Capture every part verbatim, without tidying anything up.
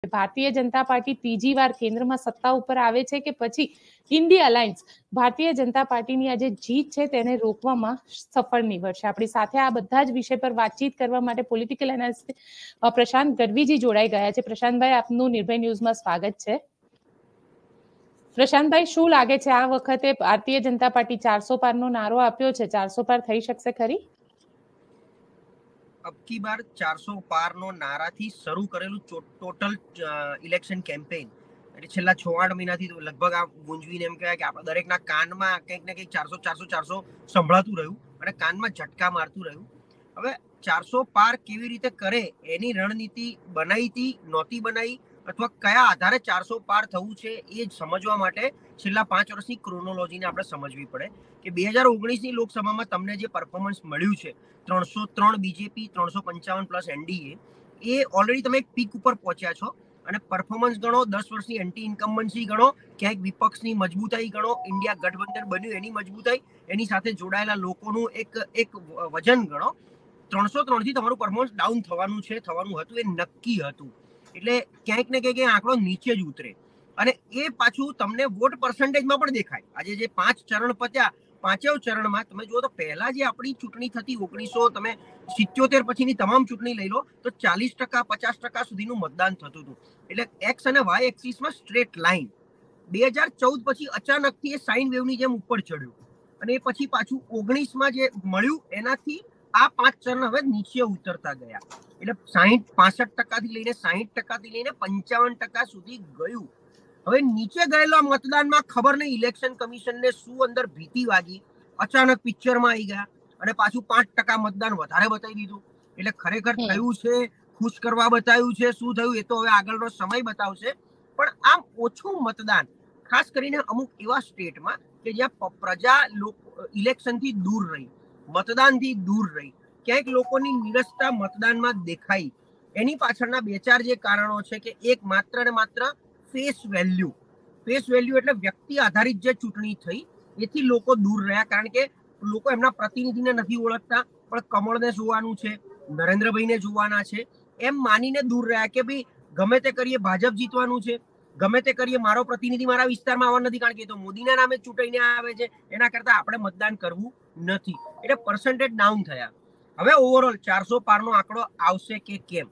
Bharatiya Janata party ત્રીજી વાર કેન્દ્રમાં સત્તા ઉપર આવે છે કે પછી ઇન્ડિયા અલાયન્સ ભારતીય જનતા પાર્ટીની આ જે જીત છે તેને રોકવામાં સફળ નીવડશે? આપણી સાથે આ બધા જ વિષય પર વાતચીત કરવા માટે પોલિટિકલ એનાલિસ્ટ પ્રશાંત ગઢવીજી જોડાઈ ગયા છે. પ્રશાંતભાઈ, આપનું નિર્ભય ન્યૂઝમાં સ્વાગત છે. પ્રશાંતભાઈ, શું લાગે છે આ વખતે ભારતીય જનતા પાર્ટી ચારસો પારનો નારો આપ્યો છે, ચારસો પાર થઈ શકશે ખરી? અબકી બાર ચારસો પારનો નારાથી શરૂ કરેલું ટોટલ ઇલેક્શન કેમ્પેઇન એટલે છેલ્લા છ આઠ મહિનાથી લગભગ આ ગુંજવીને એમ કહેવાય કે આપણે દરેકના કાનમાં કંઈક ને કંઈક ચારસો ચારસો ચારસો સંભળાતું રહ્યું અને કાનમાં ઝટકા મારતું રહ્યું. હવે ચારસો પાર કેવી રીતે કરે એની રણનીતિ બનાવી હતી, નહોતી બનાવી, અથવા કયા આધારે ચારસો પાર થવું છે એ સમજવા માટે છેલ્લા પાંચ વર્ષની ક્રોનોલોજીને આપણે સમજવી પડે કે બે હજાર ઓગણીસની લોકસભામાં તમને જે પરફોર્મન્સ મળ્યું છે, ત્રણસો ત્રણ બીજેપી, ત્રણસો પંચાવન પ્લસ એનડીએ, એ ઓલરેડી તમે એક પીક ઉપર પહોંચ્યા છો. અને પરફોર્મન્સ ગણો, દસ વર્ષની એન્ટી ઇન્કમ્બન્સી ગણો, ક્યાંક વિપક્ષની મજબૂતાઈ ગણો, ઇન્ડિયા ગઠબંધન બન્યું એની મજબૂતાઈ, એની સાથે જોડાયેલા લોકોનું એક એક વજન ગણો, ત્રણસો ત્રણ થી તમારું પરફોર્મન્સ ડાઉન થવાનું છે, થવાનું હતું, એ નક્કી હતું. એટલે ક્યાંક ને ક્યાંક આંકડો નીચે જ ઉતરે અને એ પાછું તમને વોટ પર્સન્ટેજમાં પણ દેખાય. આજે જે પાંચ ચરણ પત્યા, પાંચેવ ચરણમાં તમે જુઓ તો પહેલા જે આપણી ચૂંટણી થતી ઓગણીસો તમે સિત્યોતેર પછીની તમામ ચૂંટણી લઈ લો તો ચાલીસ ટકા પચાસ ટકા સુધીનું મતદાન થતું હતું. એટલે એક્સ અને વાય એક્સિસમાં સ્ટ્રેટ લાઈન. બે હજાર ચૌદ પછી અચાનકથી એ સાઇન વેવની જેમ ઉપર ચડ્યું અને એ પછી પાછું ઓગણીસમાં જે મળ્યું એનાથી આ પાંચ ચરણ હવે નીચે ઉતરતા ગયા. એટલે સાહીઠ પાસઠ ટકાથી લઈને સાહીઠ ટકાથી લઈને પંચાવન ટકા સુધી ગયું. હવે નીચે ગયેલા મતદાનમાં ખબર નહીં ઇલેક્શન કમિશનને શું અંદર ભીતિ વાગી, અચાનક પિક્ચરમાં આવી ગયા અને પાછું પાંચ ટકા મતદાન વધારે બતાવી દીધું. એટલે ખરેખર થયું છે, ખુશ કરવા બતાવ્યું છે, શું થયું એ તો હવે આગળનો સમય બતાવશે. પણ આમ ઓછું મતદાન ખાસ કરીને અમુક એવા સ્ટેટમાં કે જ્યાં પ્રજા ઇલેક્શનથી દૂર રહી, મતદાનથી દૂર રહી, ક્યાંક લોકોની નિરસતા મતદાનમાં દેખાઈ. એની પાછળના બે ચાર જે કારણો છે કે એક માત્ર ને માત્ર ફેસ વેલ્યુ. ફેસ વેલ્યુ એટલે વ્યક્તિ આધારિત જે ચૂંટણી થઈ એથી લોકો દૂર રહ્યા, કારણ કે લોકો એમના પ્રતિનિધિને નથી ઓળખતા પણ કમળને જોવાનું છે, નરેન્દ્રભાઈને જોવાના છે, એમ માનીને દૂર રહ્યા કે ભાઈ ગમે તે કરીએ ભાજપ જીતવાનું છે, ગમે તે કરીએ મારો પ્રતિનિધિ મારા વિસ્તારમાં આવવા નથી, કારણ કે તો મોદીના નામે ચૂંટાઈને આવે છે, એના કરતા આપણે મતદાન કરવું નથી. એટલે પર્સન્ટેજ ડાઉન થયા. હવે ઓવરઓલ ચારસો પારનો આંકડો આવશે કે કેમ?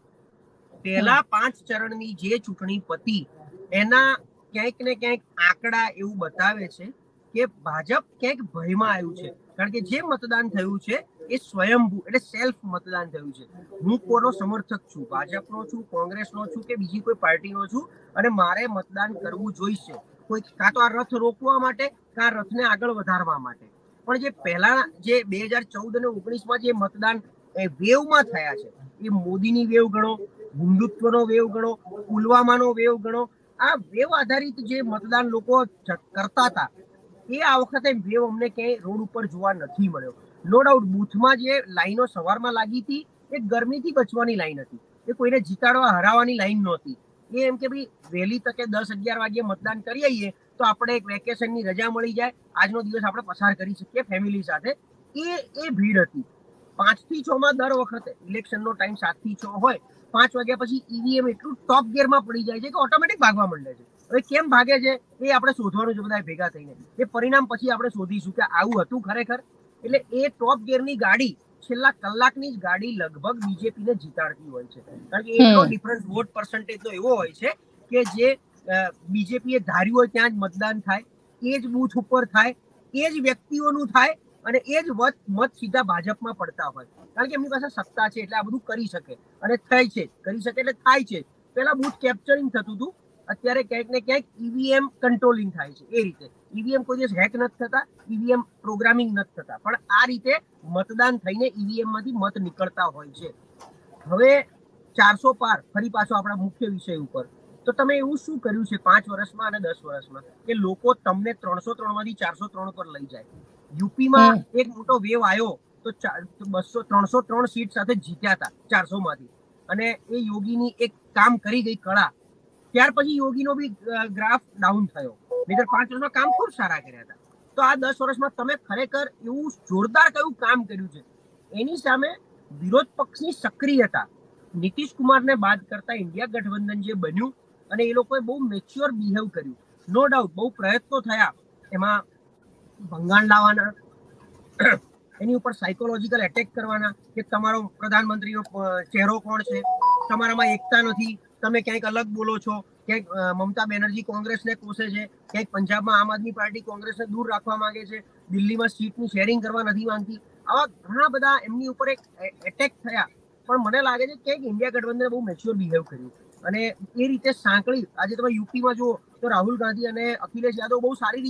પહેલા પાંચ ચરણની જે ચૂંટણી પતી એના ક્યાંક ને ક્યાંક આંકડા એવું બતાવે છે કે ભાજપ ક્યાંક ભયમાં આવ્યું છે, કારણ કે જે મતદાન થયું છે એ સ્વયંભૂ એટલે સેલ્ફ મતદાન થયું છે. હું કોનો સમર્થક છું, ભાજપનો છું, કોંગ્રેસનો છું કે બીજી કોઈ પાર્ટીનો છું, અને મારે મતદાન કરવું જોઈશે, કોઈ કાં તો આ રથ રોકવા માટે કાં રથને આગળ વધારવા માટે. પણ જે પહેલા જે બે હજાર ચૌદ અને ઓગણીસમાં જે મતદાન વેવમાં થયા છે, એ મોદીની વેવ ગણો, હિન્દુત્વનો વેવ ગણો, પુલવામાનો વેવ ગણો, આ વેવ આધારિત જે મતદાન લોકો કરતા હતા એ આ વખતે વેવ અમને ક્યાંય રોડ ઉપર જોવા નથી મળ્યો. નો ડાઉટ બૂથમાં જે લાઈનો સવારમાં લાગી હતી એ ગરમીથી બચવાની લાઈન હતી, એ કોઈને જીતાડવા હરાવવાની લાઈન નહોતી. એ એમ કે ભાઈ વહેલી તકે દસ અગિયાર વાગે મતદાન કરી આવીએ તો આપણે એક વેકેશનની રજા મળી જાય, આજનો દિવસ આપણે પસાર કરી શકીએ ફેમિલી સાથે. એ એ ભીડ હતી. પાંચ થી છ માં દર વખતે ઇલેક્શનનો ટાઈમ સાત થી છ હોય, પાંચ વાગ્યા પછી ઈવીએમ એટલું ટોપ ગિયરમાં પડી જાય છે કે ઓટોમેટિક ભાગવા માંડે છે. હવે કેમ ભાગે છે એ આપણે શોધવાનું છે બધા ભેગા થઈને. એ પરિણામ પછી આપણે શોધીશું કે આવું હતું ખરેખર. એટલે એ ટોપ ગિયરની ગાડી છેલ્લા કલાકની જ ગાડી લગભગ બીજેપીને જીતાડતી હોય છે, કારણ કે એટલો ડિફરન્સ વોટ પર્સન્ટેજનો એવો હોય છે કે જે બીજેપીએ ધાર્યું હોય ત્યાં જ મતદાન થાય, એ જ બૂથ ઉપર થાય, એ જ વ્યક્તિઓનું થાય અને એ જ મત સીધા ભાજપમાં પડતા હોય, કારણ કે એમની પાસે સત્તા છે એટલે આ બધું કરી શકે અને થાય છે, કરી શકે એટલે થાય છે. પેલા બૂથ કેપ્ચરિંગ થતું હતું, અત્યારે ક્યાંક ને ક્યાંક ઈવીએમ કંટ્રોલિંગ થાય છે. એ રીતે ઈવીએમ કોઈ દિવસ હેક નથી થતા, ઈવીએમ પ્રોગ્રામિંગ નથી થતા, પણ આ રીતે મતદાન થઈને ઈવીએમ માંથી મત નીકળતા હોય છે. હવે ચારસો પાર, ફરી પાછો આપણા મુખ્ય વિષય ઉપર, તો તમે એવું શું કર્યું છે પાંચ વર્ષમાં અને દસ વર્ષમાં કે લોકો તમને ત્રણસો ત્રણ માંથી ચારસો ત્રણ પર લઈ જાય? યુપીમાં એક મોટો વેવ આવ્યો તો બસો ત્રણસો ત્રણ સીટ સાથે જીત્યા હતા ચારસો માંથી, અને એ યોગીની એક કામ કરી ગઈ કળા. ત્યાર પછી યોગીનો બી ગ્રાફ ડાઉન થયો. નહીતર પાંચ વર્ષમાં કામ ખૂબ સારા કર્યા હતા. તો આ દસ વર્ષમાં તમે ખરેખર એવું જોરદાર કયું કામ કર્યું છે? એની સામે વિરોધ પક્ષની સક્રિયતા, નીતિશ કુમારને બાદ કરતા ઇન્ડિયા ગઠબંધન જે બન્યું અને એ લોકોએ બહુ મેચ્યોર બિહેવ કર્યું. નો ડાઉટ બહુ પ્રયત્નો થયા એમાં ભંગાણ લાવવાના, એની ઉપર સાયકોલોજીકલ એટેક કરવાના કે તમારો પ્રધાનમંત્રીનો ચહેરો કોણ છે, તમારામાં એકતા નથી, તમે ક્યાંક અલગ બોલો છો, ક્યાંક મમતા બેનર્જી કોંગ્રેસને કોસે છે, ક્યાંક પંજાબમાં આમ આદમી પાર્ટી કોંગ્રેસને દૂર રાખવા માંગે છે, દિલ્હીમાં સીટની શેરિંગ કરવા નથી માંગતી. આવા ઘણા બધા એમની ઉપર એક એટેક થયા. પણ મને લાગે છે કે ઇન્ડિયા ગઠબંધને બહુ મેચ્યોર બિહેવ કર્યું અને એ રીતે સાંકળી આજે તમે યુપીમાં જુઓ તો રાહુલ ગાંધી અને અખિલેશ યાદવ બહુ સારી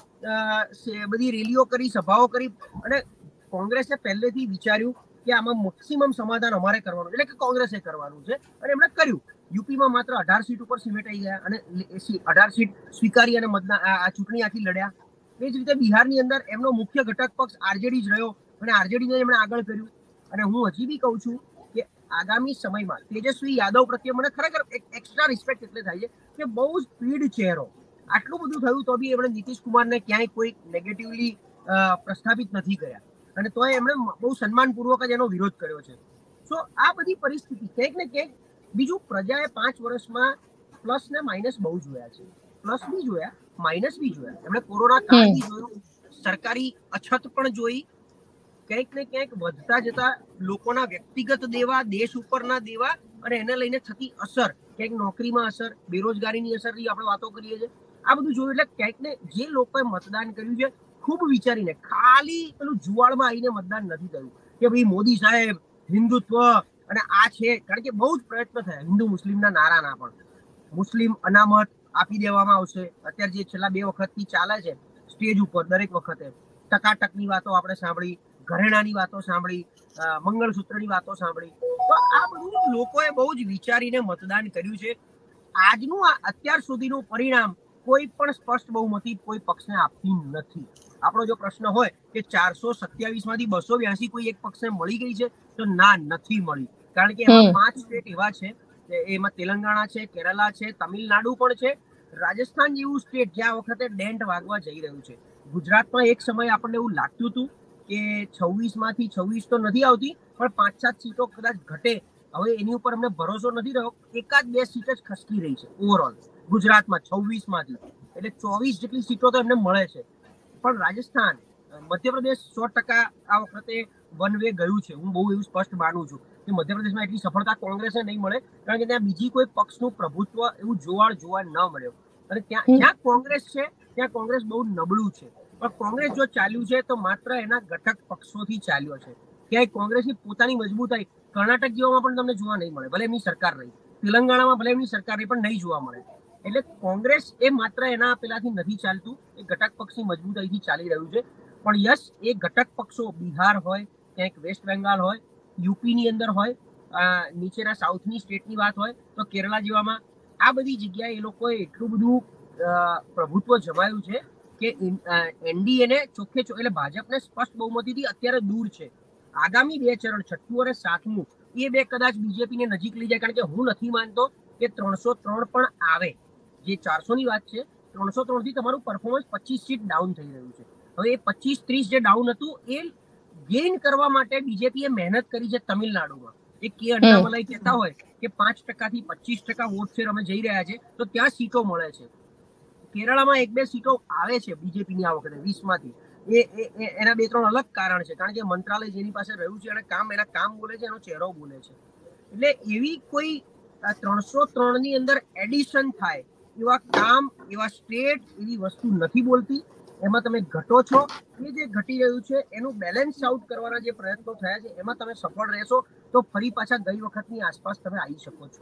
રીતે બધી રેલીઓ કરી, સભાઓ કરી અને કોંગ્રેસે પહેલેથી વિચાર્યું કે આમાં મેક્સિમમ સમાધાન અમારે કરવાનું એટલે કે કોંગ્રેસે કરવાનું છે અને એમણે કર્યું. યુપીમાં માત્ર અઢાર સીટ ઉપર સિમેટાઈ ગયા અને અઢાર સીટ સ્વીકારી અને મતદાન આ ચૂંટણી આખી લડ્યા. એ જ રીતે બિહારની અંદર એમનો મુખ્ય ઘટક પક્ષ આરજેડી જ રહ્યો અને આરજેડીને એમણે આગળ કર્યું. અને હું હજી બી કહું છું કે આગામી સમયમાં તેજસ્વી યાદવ પ્રત્યે મને ખરેખર એક્સ્ટ્રા રિસ્પેક્ટ એટલે થાય છે કે બહુ સ્પીડ ચહેરો, આટલું બધું થયું તો બી એમણે નીતિશ કુમારને ક્યાંય કોઈ નેગેટિવલી પ્રસ્થાપિત નથી કર્યા અને તોય એમણે બહુ સન્માનપૂર્વક જ એનો વિરોધ કર્યો છે. સો આ બધી પરિસ્થિતિ ક્યાંક ને ક્યાંક બીજું પ્રજાએ પાંચ વર્ષમાં પ્લસ ને માઇનસ બહુ જોયા છે. પ્લસ બી જોયા, માઇનસ બી જોયા. એમણે કોરોના કાળ બી જોયું, સરકારી અછત પણ જોઈ, ક્યાંક ને ક્યાંક વધતા જતા લોકોના વ્યક્તિગત દેવા, દેશ ઉપરના દેવા અને એને લઈને થતી અસર, ક્યાંક નોકરીમાં અસર, બેરોજગારીની અસરની આપણે વાતો કરીએ છીએ. આ બધું જોયું એટલે ક્યાંક ને જે લોકોએ મતદાન કર્યું છે ખૂબ વિચારીને, ખાલી પેલું જુવાળમાં આવીને મતદાન નથી કર્યું કે ભાઈ મોદી સાહેબ હિન્દુત્વ અને આ છે. કારણ કે બહુ જ પ્રયત્ન થયા હિન્દુ મુસ્લિમના નારાના, પણ મુસ્લિમ અનામત આપી દેવામાં આવશે. અત્યારે જે છેલ્લા બે વખતથી ચાલે છે સ્ટેજ ઉપર દરેક વખતે ટકાટકની વાતો આપણે સાંભળી, ઘરેણાની વાતો સાંભળી, મંગળસૂત્રની વાતો સાંભળી. તો આ બધું લોકોએ બહુ જ વિચારીને મતદાન કર્યું છે. આજનું આ અત્યાર સુધીનું પરિણામ કોઈ પણ સ્પષ્ટ બહુમતી કોઈ પક્ષને આપતી નથી. આપણો જો પ્રશ્ન હોય કે ચારસો સત્યાવીસ માંથી બસો બ્યાસી કોઈ એક પક્ષને મળી ગઈ છે તો ના, નથી મળી. કારણ કે એમાં પાંચ સ્ટેટ એવા છે, એમાં તેલંગાણા છે, કેરલા છે, તમિલનાડુ પણ છે, રાજસ્થાન જેવું સ્ટેટ જે આ વખતે ડેન્ટ વાગવા જઈ રહ્યું છે. ગુજરાતમાં એક સમય આપણને એવું લાગતું હતું કે છવ્વીસ માંથી છવ્વીસ તો નથી આવતી પણ પાંચ સાત સીટો કદાચ ઘટે. હવે એની ઉપર અમને ભરોસો નથી રહ્યો. એકાદ બે સીટ જ ખસકી રહી છે ઓવરઓલ ગુજરાતમાં છવ્વીસ માંથી, એટલે ચોવીસ જેટલી સીટો તો એમને મળે છે. પણ રાજસ્થાન, મધ્યપ્રદેશ સો ટકા આ વખતે વન વે ગયું છે. હું બહુ એવું સ્પષ્ટ માનું છું કે મધ્યપ્રદેશમાં એટલી સફળતા કોંગ્રેસે નહીં મળે કારણ કે ત્યાં બીજી કોઈ પક્ષનું પ્રભુત્વ એવું જોવા જોવા ન મળ્યો. અને ત્યાં જ્યાં કોંગ્રેસ છે ત્યાં કોંગ્રેસ બહુ નબળું છે. પણ કોંગ્રેસ જો ચાલ્યું છે તો માત્ર એના ઘટક પક્ષોથી ચાલ્યો છે. ક્યાંય કોંગ્રેસની પોતાની મજબૂતાઈ કર્ણાટક જેવામાં પણ તમને જોવા નહીં મળે, ભલે એમની સરકાર રહી, તેલંગાણામાં ભલે એમની સરકાર રહી, પણ નહીં જોવા મળે. એટલે કોંગ્રેસ એ માત્ર એના પેલાથી નથી ચાલતું, એ ઘટક પક્ષની મજબૂતાઈથી ચાલી રહ્યું છે. પણ યસ, એ ઘટક પક્ષો બિહાર હોય, ક્યાંક વેસ્ટ બેંગાલ હોય, યુપીની અંદર હોય, નીચેના સાઉથની સ્ટેટની વાત હોય તો કેરલા જેવામાં, આ બધી જગ્યાએ એ લોકોએ એટલું બધું પ્રભુત્વ જમાયું છે કે એનડીએને ચોખ્ખે ચોખ્ખે એટલે ભાજપને સ્પષ્ટ બહુમતીથી અત્યારે દૂર છે. આગામી બે ચરણ, છઠ્ઠું અને સાતમું, એ બે કદાચ બીજેપીને નજીક લઈ જાય. કારણ કે હું નથી માનતો કે ત્રણસો ત્રણ પણ આવે. જે ચારસો ની વાત છે, ત્રણસો ત્રણ થી તમારું પરફોર્મન્સ પચીસ સીટ ડાઉન થઈ રહ્યું છે. હવે એ પચીસ ત્રીસ જે ડાઉન હતું એ ગેઇન કરવા માટે બીજેપીએ મહેનત કરી છે તમિલનાડુમાં. એ કે અન્નામલાઈ કહેતા હોય કે પાંચ ટકા થી પચીસ ટકા વોટ શેર અમે જઈ રહ્યા છે તો ત્યાં સીટો મળે છે. કેરળામાં એક બે સીટો આવે છે બીજેપીની આ વખતે વીસ માંથી. એ એના બે ત્રણ અલગ કારણ છે. કારણ કે મંત્રાલય જેની પાસે રહ્યું છે અને કામ એના કામ બોલે છે, એનો ચહેરો બોલે છે. એટલે એવી કોઈ ત્રણસો ત્રણ ની અંદર એડિશન થાય એવા કામ, એવા સ્ટેટ, એવી વસ્તુ નથી બોલતી. એમાં તમે ઘટો છો. એ જે ઘટી રહ્યું છે એનું બેલેન્સ આઉટ કરવાના જે પ્રયત્નો થયા છે એમાં તમે સફળ રહેશો તો ફરી પાછા ગઈ વખતની આસપાસ તમે આવી શકો છો.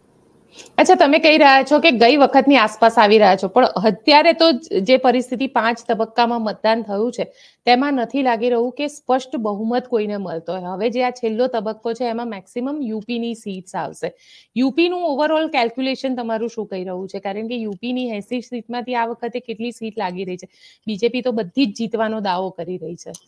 અચ્છા, તમે કહી રહ્યા છો કે ગઈ વખતની આસપાસ આવી રહ્યા છો, પણ અત્યારે તો જે પરિસ્થિતિ પાંચ તબક્કામાં મતદાન થયું છે તેમાં નથી લાગી રહ્યું કે સ્પષ્ટ બહુમત કોઈને મળતો હોય. હવે જે આ છેલ્લો તબક્કો છે એમાં મેક્સિમમ યુપીની સીટ્સ આવશે. યુપીનું ઓવરઓલ કેલ્ક્યુલેશન તમારું શું કહી રહ્યું છે? કારણ કે યુપીની એસી સીટમાંથી આ વખતે કેટલી સીટ લાગી રહી છે? બીજેપી તો બધી જ જીતવાનો દાવો કરી રહી છે.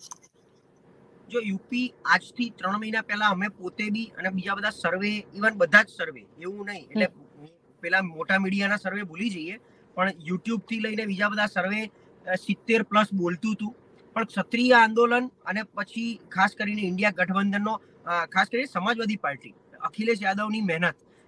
જો યુપી આજથી ત્રણ મહિના પહેલા અમે પોતે બી અને બીજા બધા સર્વે, ઇવન બધા જ સર્વે, એવું નહીં એટલે પેલા મોટા મીડિયાના સર્વે ભૂલી જઈએ, પણ યુટ્યુબ થી લઈને બીજા બધા સર્વે સિત્તેર પ્લસ બોલતું હતું. પણ ક્ષત્રિય આંદોલન અને પછી ખાસ કરીને ઇન્ડિયા ગઠબંધનનો, ખાસ કરીને સમાજવાદી પાર્ટી, અખિલેશ યાદવની મહેનત,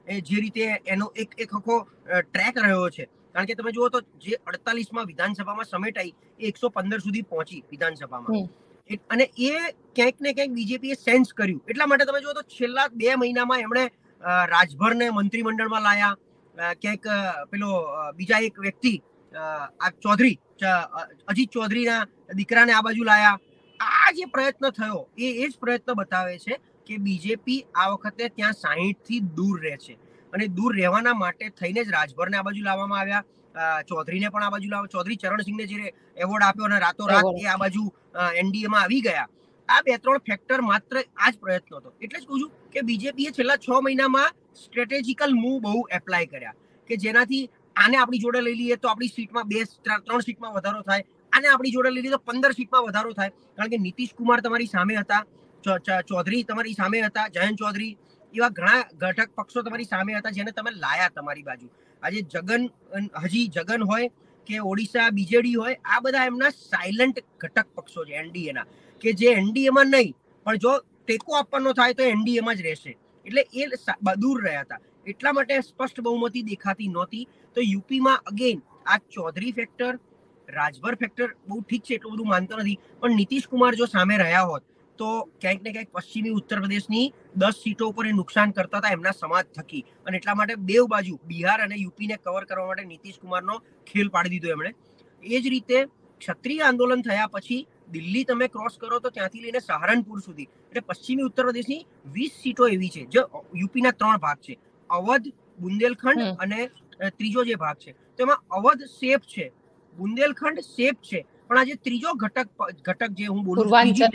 જે રીતે એનો એક એક આખો ટ્રેક રહ્યો છે. કારણ કે તમે જુઓ તો જે અડતાલીસમાં વિધાનસભામાં સમેટાઈ એ એકસો પંદર સુધી પહોંચી વિધાનસભામાં, અને એ ક્યાંક ને ક્યાંક બીજેપીએ સેન્સ કર્યું. એટલા માટે તમે જુઓ તો છેલ્લા બે મહિનામાં એમણે રાજભરને મંત્રીમંડળમાં લાયા, ક્યાંક પેલો બીજા એક વ્યક્તિ આ ચૌધરી અજીત ચૌધરીના દીકરાને આ બાજુ લાયા. આ જે પ્રયત્ન થયો એ એ જ પ્રયત્ન બતાવે છે કે બીજેપી આ વખતે ત્યાં સાહીઠ થી દૂર રહે છે, અને દૂર રહેવાના માટે થઈને જ રાજભરને આ બાજુ લાવવામાં આવ્યા, ચૌધરીને પણ આ બાજુ લાવવા, ચૌધરી ચરણસિંહને જે એવોર્ડ આપ્યો અને રાતોરાત એ આ બાજુ એનડીએમાં આવી ગયા. આ બે ત્રણ ફેક્ટર માત્ર આ જ પ્રયત્ન હતો. એટલે જ કહું છું કે બીજેપીએ છેલ્લા છ મહિનામાં સ્ટ્રેટેજિકલ મૂવ બહુ એપ્લાય કર્યા કે જેનાથી આને આપણી જોડે લઈ લઈએ તો આપણી સીટમાં બે ત્રણ સીટમાં વધારો થાય, આને આપણી જોડે લઈ લઈએ તો પંદર સીટમાં વધારો થાય. કારણ કે નીતિશ કુમાર તમારી સામે હતા, ચૌધરી તમારી સામે હતા, જયંત ચૌધરી, એવા ઘણા ઘટક પક્ષો તમારી સામે હતા જેને તમે લાયા તમારી બાજુ. આજે જગન, હજી જગન હોય કે ઓડિશા બીજેડી હોય, આ બધા એમના સાયલન્ટ ઘટક પક્ષો છે એનડીએના, કે જે એનડીએમાં નહીં પણ જો ટેકો આપવાનો થાય તો એનડીએમાં જ રહેશે. એટલે એ દૂર રહ્યા હતા. એટલા માટે સ્પષ્ટ બહુમતી દેખાતી નહોતી. તો યુપીમાં અગેન આ ચૌધરી ફેક્ટર, રાજભર ફેક્ટર બહુ ઠીક છે, એટલું બધું માનતો નથી, પણ નીતિશ કુમાર જો સામે રહ્યા હોત તો ક્યાંક ને ક્યાંક પશ્ચિમી ઉત્તર પ્રદેશની દસ સીટો ઉપર એ નુકસાન કરતા હતા એમના સમાજ થકી. અને એટલા માટે બેવ બાજુ બિહાર અને યુપીને કવર કરવા માટે નીતિશ કુમારનો ખેલ પાડી દીધો એમણે. એ જ રીતે ક્ષત્રિય આંદોલન થયા પછી દિલ્હી તમે ક્રોસ કરો તો ત્યાંથી લઈને સહારનપુર સુધી, એટલે પશ્ચિમી ઉત્તર પ્રદેશની વીસ સીટો એવી છે જે યુપીના ત્રણ ભાગ છે, અવધ, બુંદેલખંડ અને ત્રીજો જે ભાગ છે. તો એમાં અવધ સેફ છે, બુંદેલખંડ સેફ છે, પણ આ જે ત્રીજો ઘટક ઘટક જે હું બોલું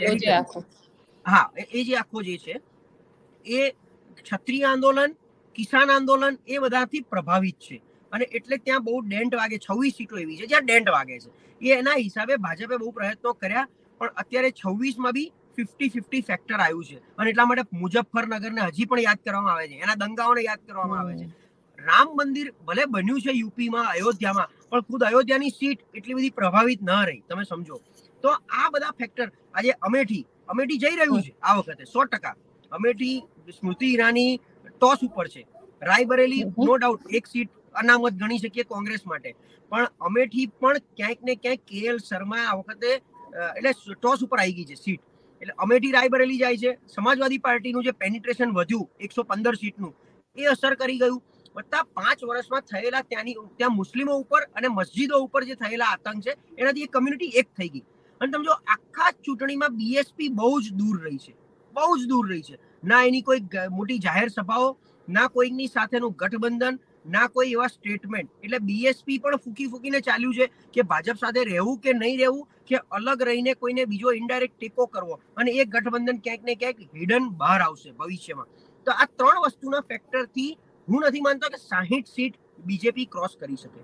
હા એ જે આખો જે છે એ ક્ષત્રિય આંદોલન, કિસાન આંદોલન એ બધાથી પ્રભાવિત છે. અને એટલે ત્યાં બહુ ડેન્ટ વાગે, છવ્વીસ સીટો એવી છે જ્યાં ડેન્ટ વાગે છે. એ એના હિસાબે ભાજપે બહુ પ્રયત્નો કર્યા, પણ અત્યારે છવ્વીસ માં બી ફિફ્ટી ફિફ્ટી ફેક્ટર આવ્યું છે. અને એટલા માટે મુઝફ્ફરનગરને હજી પણ યાદ કરવામાં આવે છે, એના દંગાઓને યાદ કરવામાં આવે છે. રામ મંદિર ભલે બન્યું છે યુપીમાં, અયોધ્યામાં, પણ ખુદ અયોધ્યાની સીટ એટલી બધી પ્રભાવિત ન રહી, તમે સમજો. તો આ બધા ફેક્ટર, આજે અમેઠી અમેઠી જઈ રહ્યું છે આ વખતે સો ટકા. અમેઠી સ્મૃતિ ઈરાની ટોસ ઉપર છે, રાયબરેલી નો ડાઉટ એક સીટ અનામત ગણી શકીએ કોંગ્રેસ માટે, પણ અમેઠી પણ ક્યાંક ને ક્યાંક કેએલ શર્મા આ વખતે એટલે ટોસ ઉપર આવી ગઈ છે સીટ. એટલે અમેઠી રાયબરેલી જાય છે. સમાજવાદી પાર્ટીનું જે પેનિટ્રેશન વધ્યું એકસો પંદર સીટનું, એ અસર કરી ગયું. વત્તા પાંચ વર્ષમાં થયેલા ત્યાંની ત્યાં મુસ્લિમો ઉપર અને મસ્જિદો ઉપર જે થયેલા આતંક છે એનાથી એ કમ્યુનિટી એક થઈ ગઈ. અને તમે જો આખા ચૂંટણીમાં બીએસપી બહુ જ દૂર રહી છે, બહુ જ દૂર રહી છે. ના એની કોઈ મોટી જાહેર સભાઓ, ના કોઈની સાથેનું ગઠબંધન, ના કોઈ એવા સ્ટેટમેન્ટ. એટલે બીએસપી પણ ફૂકી ફૂકીને ચાલ્યું છે કે ભાજપ સાથે રહેવું કે નહીં રહેવું, કે અલગ રહીને કોઈને બીજો ઇનડાયરેક્ટ ટેકો કરવો, અને એક ગઠબંધન ક્યાંક ને ક્યાંક હિડન બહાર આવશે ભવિષ્યમાં. તો આ ત્રણ વસ્તુના ફેક્ટરથી હું નથી માનતો કે સાહીઠ સીટ બીજેપી ક્રોસ કરી શકે.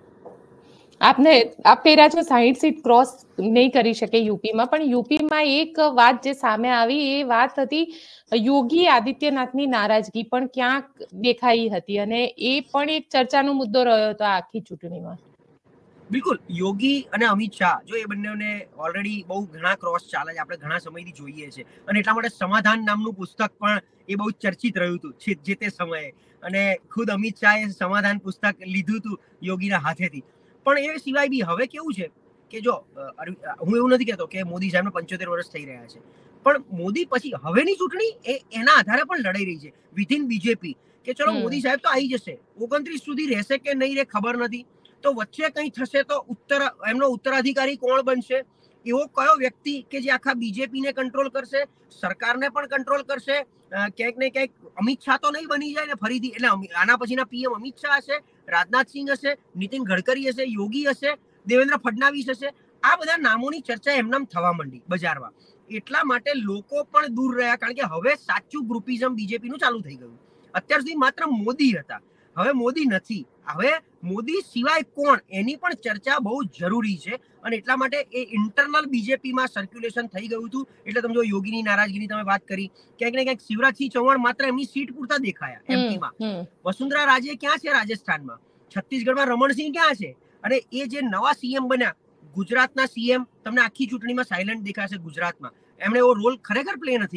આપને આપ કહી રહ્યા છો સાહીઠ સીટ ક્રોસ નહીં કરી શકે યુપીમાં, પણ યુપીમાં એક વાત જે સામે આવી એ વાત હતી યોગી આદિત્યનાથની નારાજગી પણ ક્યાંક દેખાઈ હતી, અને એ પણ એક ચર્ચાનો મુદ્દો રહ્યો હતો આખી ચૂંટણીમાં. બિલકુલ, યોગી અને અમિત શાહ જો એ બંનેને ઓલરેડી બહુ ઘણા ક્રોસ ચાલે છે, આપણે ઘણા સમયથી જોઈએ છે. અને એટલા માટે સમાધાન નામનું પુસ્તક પણ એ બહુ ચર્ચિત રહ્યું હતું જે તે સમયે, અને ખુદ અમિત શાહે સમાધાન પુસ્તક લીધું હતું યોગીના હાથેથી. પણ એ સિવાય બી હવે કેવું છે કે જો હું એવું નથી કહેતો કે મોદી સાહેબને પંચોતેર વર્ષ થઈ રહ્યા છે, પણ મોદી પછી હવેની ચૂંટણી એ એના આધારે પણ લડાઈ રહી છે વિધિન બીજેપી, કે ચલો મોદી સાહેબ તો આવી જશે, ઓગણત્રીસ સુધી રહેશે કે નહીં રહે ખબર નથી, તો વચ્ચે કંઈ થશે તો ઉત્તર એમનો ઉત્તરાધિકારી કોણ બનશે, એવો કયો વ્યક્તિ કે જે આખા બીજેપીને કંટ્રોલ કરશે, સરકારને પણ કંટ્રોલ કરશે. ક્યાંક ને ક્યાંક અમિત શાહ તો નહીં બની જાય ને ફરીથી, એટલે આના પછીના પીએમ અમિત શાહ હશે, રાજનાથસિંહ હશે, નીતિન ગડકરી હશે, યોગી હશે, દેવેન્દ્ર ફડણવીસ હશે. આ બધા નામોની ચર્ચા એમનામ થવા માંડી બજારમાં. એટલા માટે લોકો પણ દૂર રહ્યા, કારણ કે હવે સાચું ગ્રુપિઝમ બીજેપીનું ચાલુ થઈ ગયું. અત્યાર સુધી માત્ર મોદી હતા, હવે મોદી નથી. હવે મોદી સિવાય કોણ એની પણ ચર્ચા બહુ જરૂરી છે. અને એટલા માટે એ ઇન્ટરનલ બીજેપીમાં સર્ક્યુલેશન થઈ ગયું હતું. એટલે તમે જો યોગીની નારાજગીની તમે વાત કરી, ક્યાંક ને ક્યાંક શિવરાજસિંહ ચૌહાણ માત્ર એમની સીટ પૂરતા દેખાયા એમપીમાં. વસુંધરા રાજે ક્યાં છે રાજસ્થાનમાં, છત્તીસગઢમાં રમણસિંહ ક્યાં છે, અને એ જે નવા સીએમ બન્યા ગુજરાતના સીએમ તમને આખી ચૂંટણીમાં સાયલન્ટ દેખાશે ગુજરાતમાં, એમણે એવો રોલ ખરેખર પ્લે નથી કર્યો.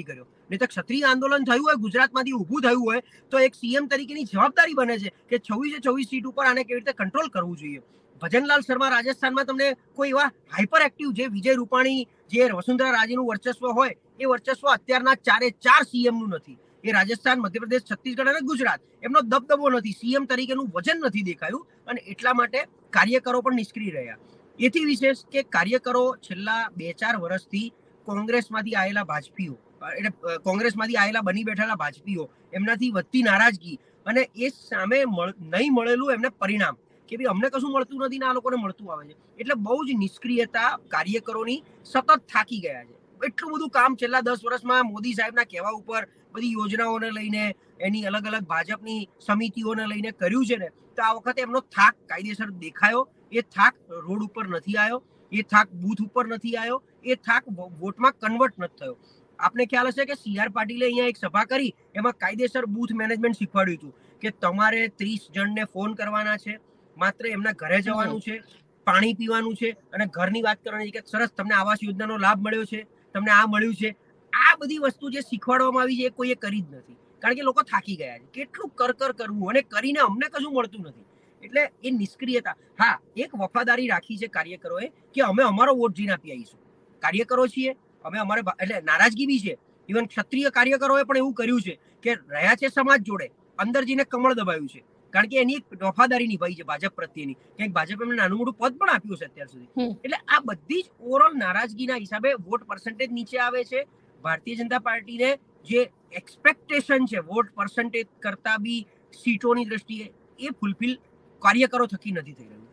નહીં તો ક્ષત્રિય આંદોલન થયું હોય, ગુજરાતમાંથી ઊભું થયું હોય, તો એક સીએમ તરીકેની જવાબદારી બને છે કે છવ્વીસે છવ્વીસ સીટ ઉપર આને કેવી રીતે કંટ્રોલ કરવું જોઈએ. ભજનલાલ શર્મા રાજસ્થાનમાં તમને કોઈ એવા હાઈપર એક્ટિવ, જે વિજય રૂપાણી, જે વસુંધરા રાજેનું વર્ચસ્વ હોય, એ વર્ચસ્વ અત્યારના ચારે ચાર સીએમ નું નથી. એ રાજસ્થાન, મધ્યપ્રદેશ, છત્તીસગઢ અને ગુજરાત, એમનો દબદબો નથી, સીએમ તરીકેનું વજન નથી દેખાયું, અને એટલા માટે કાર્યકરો પણ નિષ્ક્રિય રહ્યા. એથી વિશેષ કે કાર્યકરો છેલ્લા બે ચાર વર્ષથી કોંગ્રેસમાંથી આવેલા ભાજપીઓ, એટલે કોંગ્રેસમાંથી આવેલા બની બેઠેલા ભાજપીઓ, એમનાથી વધતી નારાજગી અને એ સામે નહીં મળેલું એમને પરિણામ કે ભાઈ અમને કશું મળતું નથી ને આ લોકોને મળતું આવે છે, એટલે બહુ જ નિષ્ક્રિયતા કાર્યકરોની સતત થાકી ગયા છે. એટલું બધું કામ છેલ્લા દસ વર્ષમાં મોદી સાહેબના કહેવા ઉપર બધી યોજનાઓને લઈને, એની અલગ અલગ ભાજપની સમિતિઓને લઈને કર્યું છે ને, તો આ વખતે એમનો થાક કાયદેસર દેખાયો. એ થાક રોડ ઉપર નથી આવ્યો, એ થાક બૂથ ઉપર નથી આવ્યો, એ થાક વોટમાં કન્વર્ટ નથી થયો. આપને ખ્યાલ હશે કે સી આર પાટીલે અહીંયા એક સભા કરી, એમાં કાયદેસર બૂથ મેનેજમેન્ટ શીખવાડ્યું હતું કે તમારે ત્રીસ જણને ફોન કરવાના છે, માત્ર એમના ઘરે જવાનું છે, પાણી પીવાનું છે, અને ઘરની વાત કરવાની છે કે સરસ તમને આવાસ યોજનાનો લાભ મળ્યો છે, તમને આ મળ્યું છે. આ બધી વસ્તુ જે શીખવાડવામાં આવી છે એ કોઈએ કરી જ નથી, કારણ કે લોકો થાકી ગયા છે. કેટલું કરકર કરવું અને કરીને અમને કશું મળતું નથી, એટલે એ નિષ્ક્રિયતા. હા, એક વફાદારી રાખી છે કાર્યકરોએ કે અમે અમારો વોટ જઈને આપી આવીશું. કાર્યકરો છીએ અમે, અમારે એટલે નારાજગી બી છે. ઇવન ક્ષત્રિય કાર્યકરોએ પણ એવું કર્યું છે કે રહ્યા છે સમાજ જોડે, અંદર જઈને કમળ દબાવ્યું છે, કારણ કે એની એક વફાદારી નિભાઈ છે ભાજપ પ્રત્યેની. ક્યાંક ભાજપ એમને નાનું મોટું પદ પણ આપ્યું છે અત્યાર સુધી. એટલે આ બધી જ ઓવરઓલ નારાજગીના હિસાબે વોટ પર્સન્ટેજ નીચે આવે છે. ભારતીય જનતા પાર્ટીને જે એક્સપેક્ટેશન છે વોટ પર્સન્ટેજ કરતા બી સીટોની દ્રષ્ટિએ, એ ફૂલફિલ કાર્યકરો થકી નથી થઈ રહ્યું.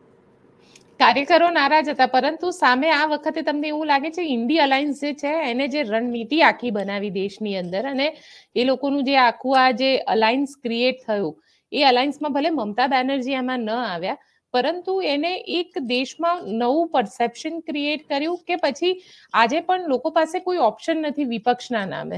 કાર્યકરો નારાજ હતા, પરંતુ સામે આ વખતે તમને એવું લાગે છે ઇન્ડી અલાયન્સ જે છે એને જે રણનીતિ આખી બનાવી દેશની અંદર, અને એ લોકોનું જે આખું આ જે અલાયન્સ ક્રિએટ થયું, એ અલાયન્સમાં ભલે મમતા બેનર્જી એમાં ન આવ્યા, પરંતુ એને એક દેશમાં નવું પરસેપ્શન ક્રિએટ કર્યું કે પછી આજે પણ લોકો પાસે કોઈ ઓપ્શન નથી વિપક્ષના નામે.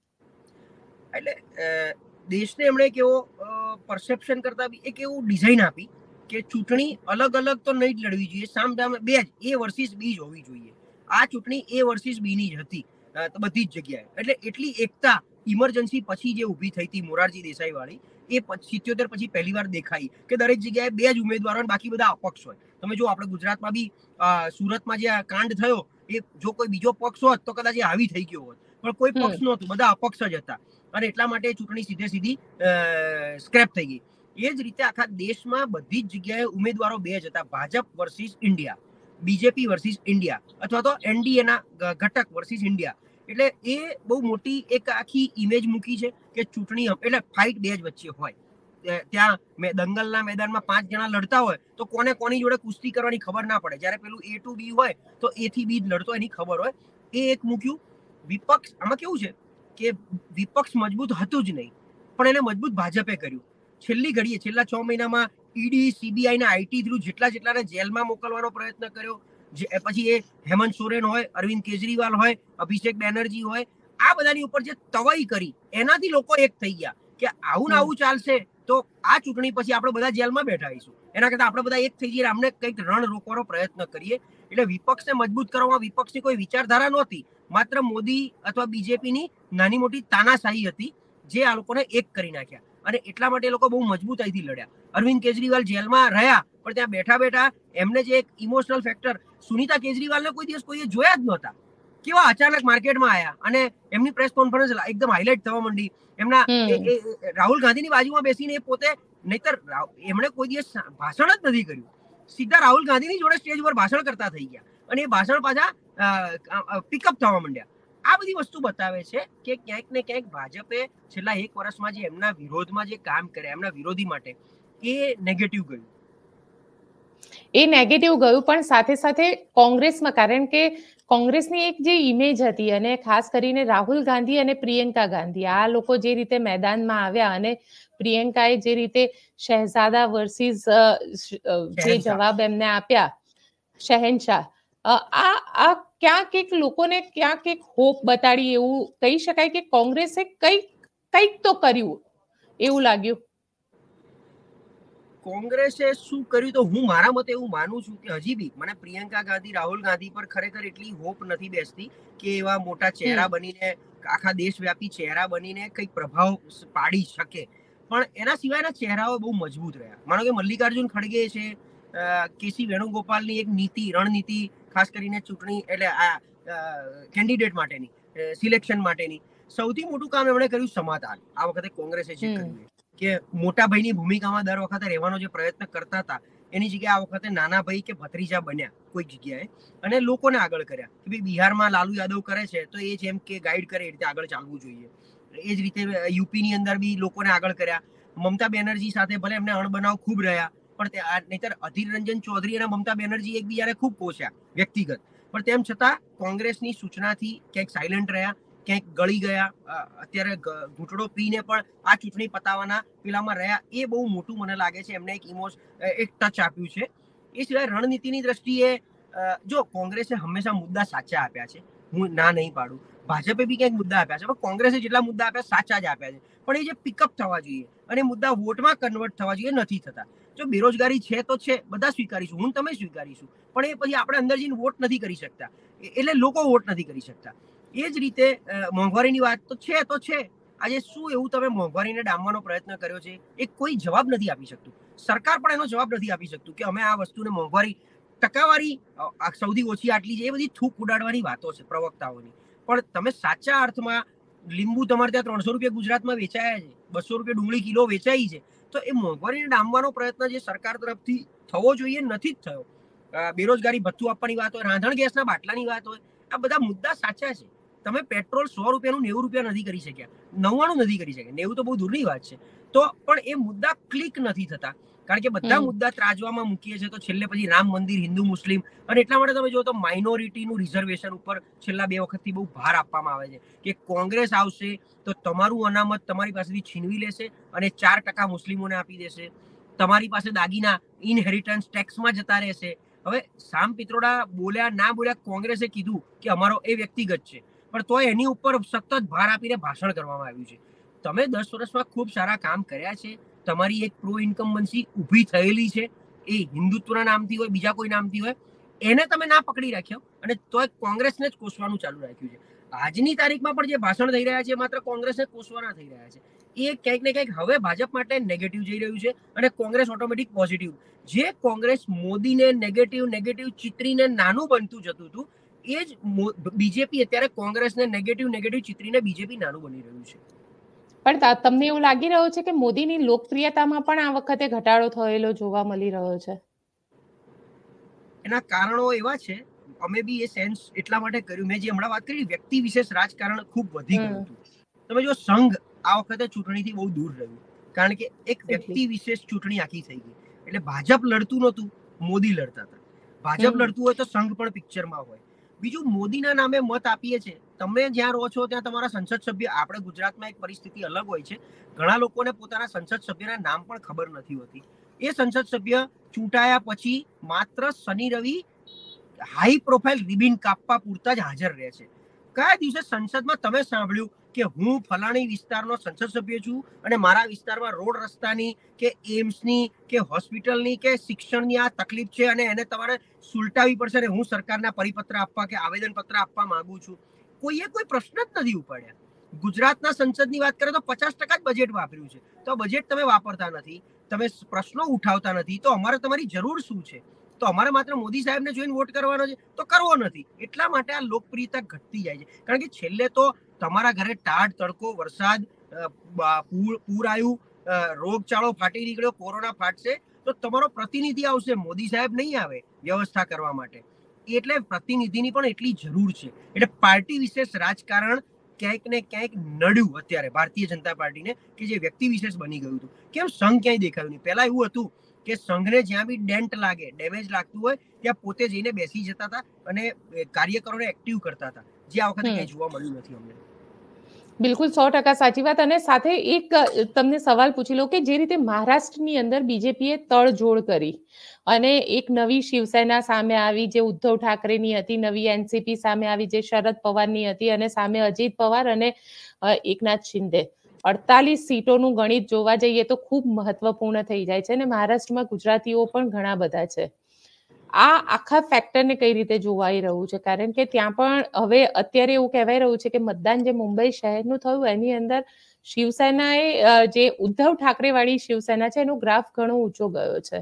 એટલે દેશને એમણે એક એવો પરસેપ્શન કરતા બી એક એવું ડિઝાઇન આપી કે ચૂંટણી અલગ અલગ તો નહીં જ લડવી જોઈએ, સામ સામે બે જ, એ વર્સિસ બી જ હોવી જોઈએ. આ ચૂંટણી એ વર્સિસ બી ની જ હતી બધી જ જગ્યાએ. એટલે એટલી એકતા ઇમરજન્સી પછી જે ઊભી થઈ હતી મોરારજી દેસાઈ વાળી, એ સિત્યોતેર પછી પહેલી વાર દેખાઈ કે દરેક જગ્યાએ બે જ ઉમેદવારો અને બાકી બધા અપક્ષ હોય. તમે જો આપણે ગુજરાતમાં બી સુરતમાં જે કાંડ થયો, એ જો કોઈ બીજો પક્ષ હોત તો કદાચ એ હાવી થઈ ગયો હોત, પણ કોઈ પક્ષ નહોતું, બધા અપક્ષ જ હતા, અને એટલા માટે ચૂંટણી સીધે સીધી સ્ક્રેપ થઈ ગઈ. એ જ રીતે આખા દેશમાં બધી જ જગ્યાએ ઉમેદવારો બે જ હતા, Bhajpa versus India, BJP versus India, અથવા તો એનડીએના ઘટક વર્સિસ ઇન્ડિયા. એટલે એ બહુ મોટી એક આખી ઇમેજ મૂકી છે કે ચૂંટણી એટલે ફાઇટ બે જ વચ્ચે હોય. ત્યાં દંગલના મેદાનમાં પાંચ જણા લડતા હોય તો કોને કોની જોડે કુસ્તી કરવાની ખબર ના પડે. જ્યારે પેલું એ ટુ બી હોય તો એ થી બી લડતો એની ખબર હોય. એ એક મૂક્યું. વિપક્ષ આમાં કેવું છે કે વિપક્ષ મજબૂત હતું જ નહીં, પણ એને મજબૂત ભાજપે કર્યું. છેલ્લી ઘડીએ છેલ્લા છ મહિનામાં ઈડી, સીબીઆઈ ના આઈટી થ્રુ જેટલા જેટલાને જેલમાં મોકલવાનો પ્રયત્ન કર્યો, પછી એ હેમંત સોરેન હોય, અરવિંદ કેજરીવાલ હોય, અભિષેક બેનર્જી હોય, આ બધાની ઉપર જે તવાઈ કરી, એનાથી લોકો એક થઈ ગયા કે આવું ને આવું ચાલશે તો આ ચૂંટણી પછી આપણે બધા જેલમાં બેઠા આવીશું, એના કરતા આપણે બધા એક થઈ જઈએ, આપણે કંઈક રણ રોકવાનો પ્રયત્ન કરીએ. એટલે વિપક્ષને મજબૂત કરવામાં વિપક્ષની કોઈ વિચારધારા નહોતી, માત્ર મોદી અથવા બીજેપીની નાની મોટી તાનાશાહી હતી જે આ લોકોને એક કરી નાખ્યા, અને એટલા માટે લોકો બહુ મજબૂતાઈથી લડ્યા. અરવિંદ કેજરીવાલ જેલમાં રહ્યા, પણ ત્યાં બેઠા બેઠા એમને જે એક ઇમોશનલ ફેક્ટર, સુનીતા કેજરીવાલને કોઈ દિવસ કોઈએ જોયા જ નહોતા, કેવા અચાનક માર્કેટમાં આવ્યા અને એમની પ્રેસ કોન્ફરન્સ એકદમ હાઇલાઇટ થવા માંડી. એમના રાહુલ ગાંધીની બાજુમાં બેસીને એ પોતે, નહીતર એમણે કોઈ દિવસ ભાષણ જ નથી કર્યું, સીધા રાહુલ ગાંધીની જોડે સ્ટેજ પર ભાષણ કરતા થઈ ગયા, અને એ ભાષણ પાછા પિકઅપ થવા માંડ્યા. આ બધી વસ્તુ બતાવે છે કે ક્યાંક ને ક્યાંક ભાજપે છેલ્લા એક વર્ષમાં જે એમના વિરોધમાં જે કામ કર્યા, એમના વિરોધી માટે, એ નેગેટિવ ગયું. એ નેગેટિવ ગયું, પણ સાથે સાથે કોંગ્રેસમાં, કારણ કે કોંગ્રેસની એક જે ઇમેજ હતી, અને ખાસ કરીને રાહુલ ગાંધી અને પ્રિયંકા ગાંધી, આ લોકો જે રીતે મેદાનમાં આવ્યા, અને પ્રિયંકાએ જે રીતે શહેઝાદા વર્સિસ જે જવાબ એમને આપ્યા, શહેનશાહ, આ આ ક્યાંક એક લોકોને ક્યાંક એક હોપ બતાડી એવું કહી શકાય કે કોંગ્રેસે કંઈક કંઈક તો કર્યું એવું લાગ્યું. કોંગ્રેસે શું કર્યું તો હું મારા મતે એવું માનું છું કે હજી બી મને પ્રિયંકા ગાંધી રાહુલ ગાંધી પર ખરેખર એટલી હોપ નથી બેસતી કે એવા મોટા ચહેરા બનીને આખા દેશવ્યાપી ચહેરા બનીને કંઈક પ્રભાવ પાડી શકે, પણ એના સિવાયના ચહેરાઓ બહુ મજબૂત રહ્યા. માનો કે મલ્લિકાર્જુન ખડગે છે, કેસી વેણુગોપાલની એક નીતિ રણનીતિ ખાસ કરીને ચૂંટણી એટલે આ કેન્ડિડેટ માટેની સિલેક્શન માટેની સૌથી મોટું કામ એમણે કર્યું સમાધાન. આ વખતે કોંગ્રેસે જે કર્યું કે મોટા ભાઈની ભૂમિકામાં દર વખતે રહેવાનો જે પ્રયત્ન કરતા હતા એની જગ્યાએ આ વખતે નાના ભાઈ કે ભત્રીજા બન્યા કોઈક જગ્યાએ અને લોકોને આગળ કર્યા કે ભાઈ બિહારમાં લાલુ યાદવ કરે છે તો એ જેમ કે ગાઈડ કરે એ રીતે આગળ ચાલવું જોઈએ. એ જ રીતે યુપીની અંદર બી લોકોને આગળ કર્યા. મમતા બેનર્જી સાથે ભલે એમને અણબનાવ ખૂબ રહ્યા, પણ નહીતર અધીર રંજન ચૌધરી અને મમતા બેનર્જી એકબીજાને ખૂબ પોષ્યા વ્યક્તિગત, પણ તેમ છતાં કોંગ્રેસની સૂચનાથી ક્યાંક સાયલેન્ટ રહ્યા, ક્યાંક ગળી ગયા. અત્યારે ઘૂંટડો પીને પણ આ ચૂંટણી પતાવવાના પેલામાં રહ્યા. એ બહુ મોટું મને લાગે છે એમને એક ઇમોશ એક ટચ આપ્યું છે. એ સિવાય રણનીતિની દ્રષ્ટિએ જો કોંગ્રેસે હંમેશા મુદ્દા સાચા આપ્યા છે, હું ના નહીં પાડું. ભાજપે બી ક્યાંક મુદ્દા આપ્યા છે, પણ કોંગ્રેસે જેટલા મુદ્દા આપ્યા સાચા જ આપ્યા છે. પણ એ જે પિકઅપ થવા જોઈએ અને મુદ્દા વોટમાં કન્વર્ટ થવા જોઈએ નથી થતા. જો બેરોજગારી છે તો છે, બધા સ્વીકારીશું, હું તમે સ્વીકારીશું, પણ એ પછી આપણે અંદર જઈને વોટ નથી કરી શકતા, એટલે લોકો વોટ નથી કરી શકતા. એ જ રીતે મોંઘવારીની વાત તો છે તો છે. આજે શું એવું તમે મોંઘવારીને ડામવાનો પ્રયત્ન કર્યો છે એ કોઈ જવાબ નથી આપી શકતું. સરકાર પણ એનો જવાબ નથી આપી શકતું કે અમે આ વસ્તુને મોંઘવારી ટકાવારી સૌથી ઓછી આટલી છે. એ બધી થૂક ઉડાડવાની વાતો છે પ્રવક્તાઓની. પણ તમે સાચા અર્થમાં લીંબુ તમારે ત્યાં ત્રણસો રૂપિયા ગુજરાતમાં વેચાયા છે, બસો રૂપિયા ડુંગળી કિલો વેચાઈ છે, તો એ મોંઘવારીને ડામવાનો પ્રયત્ન જે સરકાર તરફથી થવો જોઈએ નથી જ થયો. બેરોજગારી ભથ્થું આપવાની વાત હોય, રાંધણ ગેસના બાટલાની વાત હોય, આ બધા મુદ્દા સાચા છે. તમે પેટ્રોલ સો રૂપિયાનું નેવું રૂપિયા નથી કરી શક્યા, નવ્વાણું નથી કરી શક્યા, નેવું તો બહુ દૂરની વાત છે. તો પણ એ મુદ્દા ક્લિક નથી થતા, કારણ કે બધા મુદ્દા ત્રાજવામાં મૂકીએ છીએ તો છેલ્લે પછી રામ મંદિર, હિન્દુ મુસ્લિમ, અને એટલા માટે તમે જો તો માઇનોરિટીનું રિઝર્વેશન ઉપર છેલ્લા બે વખતથી બહુ ભાર આપવામાં આવે છે કે કોંગ્રેસ આવશે તો તમારું અનામત તમારી પાસેથી છીનવી લેશે અને ચાર ટકા મુસ્લિમોને આપી દેશે. તમારી પાસે દાગીના ઇનહેરિટન્સ ટેક્સમાં જતા રહેશે. હવે સામ પિત્રોડા બોલ્યા ના બોલ્યા, કોંગ્રેસે કીધું કે અમારો એ વ્યક્તિગત છે, પણ તો એની ઉપર સતત ભાર આપીને ભાષણ કરવામાં આવ્યું છે. તમે દસ વર્ષમાં ખૂબ સારા કામ કર્યા છે, તમારી એક પ્રો ઇન્કમ્બન્સી ઊભી થયેલી છે, એ હિન્દુત્વના નામથી હોય, બીજા કોઈ નામથી હોય, એને તમે ના પકડી રાખ્યો અને તોય કોંગ્રેસને જ કોસવાનું ચાલુ રાખ્યું છે. આજની તારીખમાં પણ જે ભાષણ થઈ રહ્યા છે માત્ર કોંગ્રેસને કોસવાના થઈ રહ્યા છે. એ ક્યાંક ને ક્યાંક હવે ભાજપ માટે નેગેટિવ જઈ રહ્યું છે અને કોંગ્રેસ ઓટોમેટિક પોઝિટિવ. જે કોંગ્રેસ મોદીને નેગેટિવ નેગેટિવ ચિત્રીને નાનું બનતું જતું હતું, એ જ બીજેપી અત્યારે કોંગ્રેસને નેગેટિવ નેગેટિવ ચિત્રીને બીજેપી નાનું બની રહ્યું છે. પણ તમને એવું લાગી રહ્યું છે કે મોદીની લોકપ્રિયતામાં પણ આ વખતે ઘટાડો થયેલો જોવા મળી રહ્યો છે? એના કારણો એવા છે, અમે બી એ સેન્સ એટલા માટે કર્યું, મેં જે હમણાં વાત કરી વ્યક્તિ વિશેષ રાજકારણ ખૂબ વધી ગયું હતું. તમે જો સંઘ આ વખતે ચૂંટણીથી બહુ દૂર રહ્યું, કારણ કે એક વ્યક્તિ વિશેષ ચૂંટણી આખી થઈ ગઈ. એટલે ભાજપ લડતું નહોતું, મોદી લડતા હતા. ભાજપ લડતું હોય તો સંઘ પણ પિક્ચરમાં હોય. બીજું, મોદીના નામે મત આપીએ છીએ, તમે જ્યાં રહો છો ત્યાં તમારા સંસદ સભ્ય, આપણે ગુજરાતમાં એક પરિસ્થિતિ અલગ હોય છે, ઘણા લોકોને પોતાના સંસદ સભ્યના નામ પણ ખબર નથી હોતી. એ સંસદ સભ્ય ચૂંટાયા પછી માત્ર શનિ રવિ હાઈ પ્રોફાઇલ રિબિન કાપવા પૂરતા જ હાજર રહે છે. કયા દિવસે સંસદમાં તમે સાંભળ્યું કે હું ફલાણી વિસ્તારનો સંસદ સભ્ય છું અને મારા વિસ્તારમાં રોડ રસ્તાની કે એમ્સની કે હોસ્પિટલની કે શિક્ષણની આ તકલીફ છે અને એને તમારે સુલટાવી પડશે અને હું સરકારના પરિપત્ર આપવા કે આવેદન પત્ર આપવા માંગુ છું? કોઈએ કોઈ પ્રશ્ન જ નથી ઉપાડ્યા. ગુજરાતના સંસદની વાત કરે તો પચાસ ટકા જ બજેટ વાપર્યું છે. તો બજેટ તમે વાપરતા નથી, તમે પ્રશ્નો ઉઠાવતા નથી, તો અમારે તમારી જરૂર શું છે? તો અમારે માત્ર મોદી સાહેબને જોઈને વોટ કરવાનો છે તો કરવો નથી. એટલા માટે આ લોકપ્રિયતા ઘટતી જાય છે, કારણ કે છેલ્લે તો તમારા ઘરે ટાઢ તડકો, વરસાદ, પૂર આવ્યું, રોગચાળો ફાટી નીકળ્યો, કોરોના ફાટશે, તો તમારો પ્રતિનિધિ આવશે, મોદી સાહેબ નહીં આવે વ્યવસ્થા કરવા માટે. એટલે પ્રતિનિધિની પણ એટલી જરૂર છે. એટલે પાર્ટી વિશેષ રાજકારણ ક્યાંક ને ક્યાંક નડ્યું અત્યારે ભારતીય જનતા પાર્ટીને, કે જે વ્યક્તિ વિશેષ બની ગયું હતું. કેમ સંઘ ક્યાંય દેખાયું નહીં? પહેલા એવું હતું કે સંઘને જ્યાં બી ડેન્ટ લાગે, ડેમેજ લાગતું હોય ત્યાં પોતે જઈને બેસી જતા હતા અને કાર્યકરોને એક્ટિવ કરતા હતા, જે આ વખતે ક્યાંય જોવા મળ્યું નથી અમને. બિલકુલ સો ટકા સાચી વાત. અને સાથે એક તમને સવાલ પૂછી લો કે જે રીતે મહારાષ્ટ્રની અંદર બીજેપીએ તડજોડ કરી અને એક નવી શિવસેના સામે આવી જે ઉદ્ધવ ઠાકરેની હતી, નવી એનસીપી સામે આવી જે શરદ પવારની હતી, અને સામે અજીત પવાર અને એકનાથ શિંદે અડતાલીસ સીટોનું ગણિત જોવા જઈએ તો ખૂબ મહત્વપૂર્ણ થઈ જાય છે અને મહારાષ્ટ્રમાં ગુજરાતીઓ પણ ઘણા બધા છે. આ આખા ફેક્ટરને કઈ રીતે જોવાઈ રહ્યું છે? કારણ કે ત્યાં પણ હવે અત્યારે એવું કહેવાય રહ્યું છે કે મતદાન જે મુંબઈ શહેરનું થયું એની અંદર શિવસેનાએ જે ઉદ્ધવ ઠાકરે વાળી શિવસેના છે એનો ગ્રાફ ઘણો ઊંચો ગયો છે.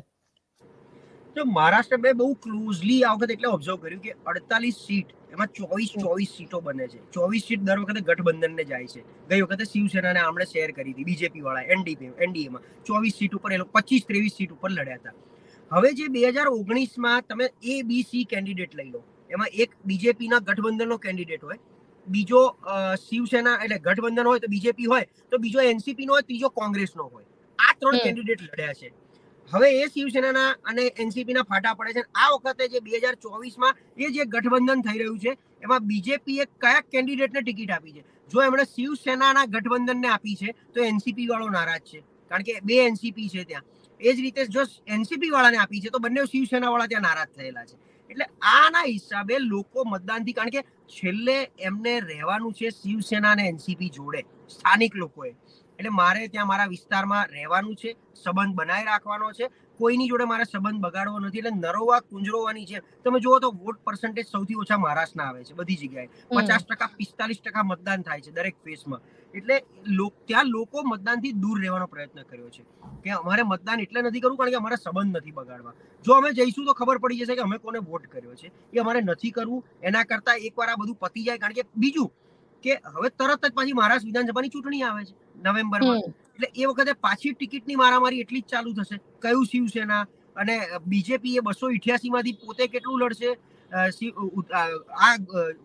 તો મહારાષ્ટ્ર બે બહુ ક્લોઝલી આ વખતે એટલે ઓબ્ઝર્વ કર્યું કે અડતાલીસ સીટ એમાં ચોવીસ ચોવીસ સીટો બને છે. ચોવીસ સીટ દર વખતે ગઠબંધનને જાય છે. ગઈ વખતે શિવસેનાને આમણે શેર કરી હતી, બીજેપી વાળા એનડીપી એનડીએમાં ચોવીસ સીટ ઉપર એ લોકો પચીસ ત્રેવીસ સીટ ઉપર લડ્યા હતા. હવે જે બે હજાર ઓગણીસમાં તમે એ બી સી કેન્ડિડેટ લઈ લો, એમાં એક બીજેપીના ગઠબંધનનો કેન્ડિડેટ હોય, બીજો શિવસેના એટલે ગઠબંધન હોય તો બીજેપી હોય, તો બીજો એનસીપી નો હોય, ત્રીજો કોંગ્રેસનો હોય. આ ત્રણ કેન્ડિડેટ લડ્યા છે. હવે એ શિવસેનાના અને એનસીપી ના ફાટા પડે છે. આ વખતે જે બે હજાર ચોવીસમાં એ જે ગઠબંધન થઈ રહ્યું છે એમાં બીજેપીએ કયા કેન્ડિડેટને ટિકિટ આપી છે? જો એમણે શિવસેનાના ગઠબંધનને આપી છે તો એનસીપી વાળો નારાજ છે, કારણ કે બે એનસીપી છે ત્યાં. એ જ રીતે જો એનસીપી વાળાને આપી છે તો બંને શિવસેના વાળા ત્યાં નારાજ થયેલા છે. એટલે આના હિસાબે લોકો મતદાનથી, કારણ કે છેલ્લે એમને રહેવાનું છે શિવસેના અને એનસીપી જોડે, સ્થાનિક લોકોએ. એટલે મારે ત્યાં મારા વિસ્તારમાં રહેવાનું છે, સંબંધ બનાવી રાખવાનો છે, કોઈની જોડે મારે સંબંધ બગાડવો નથી. એટલે નરોવા કુંજરોવાની છે. તમે જુઓ તો વોટ પર્સન્ટેજ સૌથી ઓછા મહારાષ્ટ્રના આવે છે બધી જગ્યાએ. પચાસ ટકા પિસ્તાલીસ ટકા મતદાન થાય છે દરેક ફેસમાં. એટલે ત્યાં લોકો મતદાનથી દૂર રહેવાનો પ્રયત્ન કર્યો છે કે અમારે મતદાન એટલે નથી કરવું કારણ કે અમારા સંબંધ નથી બગાડવા. જો અમે જઈશું તો ખબર પડી જશે કે અમે કોને વોટ કર્યો છે. એ અમારે નથી કરવું. એના કરતા એકવાર આ બધું પતી જાય, કારણ કે બીજું કે હવે તરત જ પાછી મહારાષ્ટ્ર વિધાનસભાની ચૂંટણી આવે છે નવેમ્બરમાં. એટલે એ વખતે પાછી ટિકિટની મારામારી એટલી જ ચાલુ થશે. કયું શિવસેના અને બીજેપી એ બસો ઇઠ્યાસી માંથી પોતે કેટલું લડશે, આ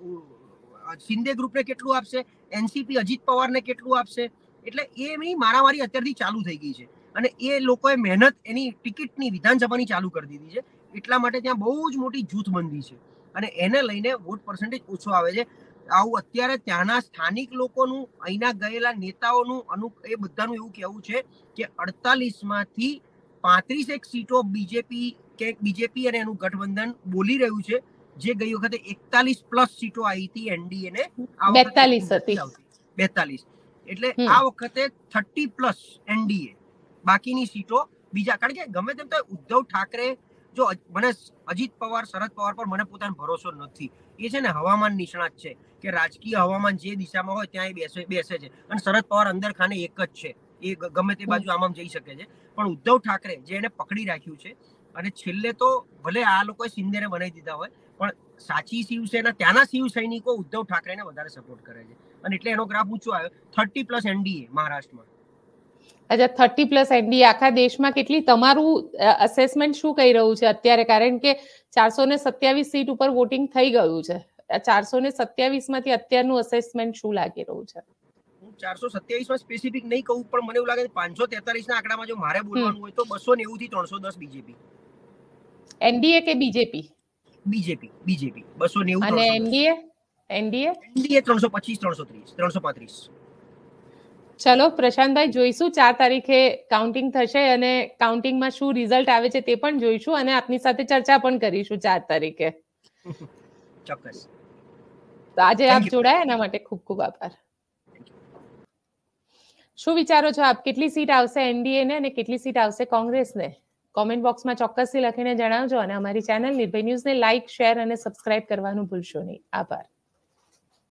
શિંદે ગ્રુપને કેટલું આપશે, એનસીપી અજીત પવારને કેટલું આપશે. એટલે એની મારામારી અત્યારથી ચાલુ થઈ ગઈ છે અને એ લોકોએ મહેનત એની ટિકિટની વિધાનસભાની ચાલુ કરી દીધી છે. એટલા માટે ત્યાં બહુ જ મોટી જૂથબંધી છે અને એને લઈને વોટ પર્સન્ટેજ ઓછો આવે છે. આવું અત્યારે ત્યાંના સ્થાનિક લોકોનું, અહીંના ગયેલા નેતાઓનું અનુ એ બધાનું એવું કહેવું છે કે અડતાલીસ માંથી પાંત્રીસ એક સીટો બીજેપી કે બીજેપી અને એનું ગઠબંધન બોલી રહ્યું છે, જે ગઈ વખતે એકતાલીસ પ્લસ સીટો આવી હતી એનડીએ ને, બેતાલીસ હતી બેતાલીસ. એટલે આ વખતે થર્ટી પ્લસ એનડીએ, બાકીની સીટો બીજા. કારણ કે ગમે તેમ તો ઉદ્ધવ ઠાકરે, જો મને અજીત પવાર શરદ પવાર પર મને પોતાનો ભરોસો નથી. એ છે ને હવામાન નિષ્ણાત છે કે રાજકીય હવામાન જે દિશામાં હોય ત્યાં એ બેસે બેસે છે. અને શરદ પવાર અંદર ખાને એક જ છે, એ ગમે તે બાજુ આમ આમ જઈ શકે છે. પણ ઉદ્ધવ ઠાકરે જે એને પકડી રાખ્યું છે, અને છેલ્લે તો ભલે આ લોકોએ શિંદેને બનાવી દીધા હોય, પણ સાચી શિવસેના, ત્યાંના શિવ સૈનિકો ઉદ્ધવ ઠાકરેને વધારે સપોર્ટ કરે છે. અને એટલે એનો ગ્રાફ ઊંચો આવ્યો. થર્ટી પ્લસ એનડીએ મહારાષ્ટ્રમાં. અચ્છા, થર્ટી પ્લસ એનડીએ આખા દેશમાં કેટલી? તમારું અસેસમેન્ટ શું કહી રહ્યું છે અત્યારે? કારણ કે ચારસો ને સત્યાવીસ સીટ ઉપર વોટિંગ થઈ ગયું છે. ચારસો ને સત્યાવીસ માંથી અત્યારનું અસેસમેન્ટ શું લાગી રહ્યું છે? હું ચારસો સત્યાવીસ માં સ્પેસિફિક નહીં કહું, પણ મને એવું લાગે છે પાંચસો તેતાલીસ ના આંકડામાં જો મારે બોલવાનું હોય તો બસો નેવું થી ત્રણસો દસ બીજેપી. એનડીએ કે બીજેપી? બીજેપી બીજેપી બસો નેવું. અને એનડીએ? એનડીએ એનડીએ ત્રણસો પચીસ ત્રણસો ત્રીસ ત્રણસો પાંત્રીસ. ચલો પ્રશાંતભાઈ, જોઈશું ચાર તારીખે કાઉન્ટિંગ થશે અને કાઉન્ટિંગમાં શું રિઝલ્ટ આવે છે તે પણ જોઈશું અને આપની સાથે ચર્ચા પણ કરીશું ચાર તારીખે. ચોક્કસ. તો આજે આપ જોડાયા એના માટે ખૂબ ખૂબ આભાર. શું વિચારો છો આપ? કેટલી સીટ આવશે એનડીએ ને અને કેટલી સીટ આવશે કોંગ્રેસને? કોમેન્ટ બોક્સમાં ચોક્કસથી લખીને જણાવજો અને અમારી ચેનલ નિર્ભય ન્યૂઝને લાઇક, શેર અને સબસ્ક્રાઇબ કરવાનું ભૂલશો નહીં. આભાર.